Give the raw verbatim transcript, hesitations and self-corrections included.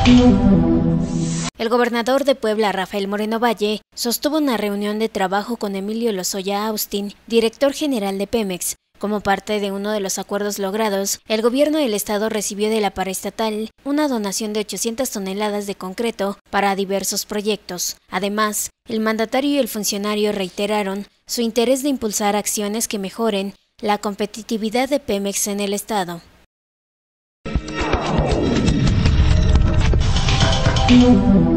El gobernador de Puebla, Rafael Moreno Valle, sostuvo una reunión de trabajo con Emilio Lozoya Austin, director general de Pemex. Como parte de uno de los acuerdos logrados, el gobierno del estado recibió de la paraestatal una donación de ochocientas toneladas de concreto para diversos proyectos. Además, el mandatario y el funcionario reiteraron su interés de impulsar acciones que mejoren la competitividad de Pemex en el estado. Mm-hmm.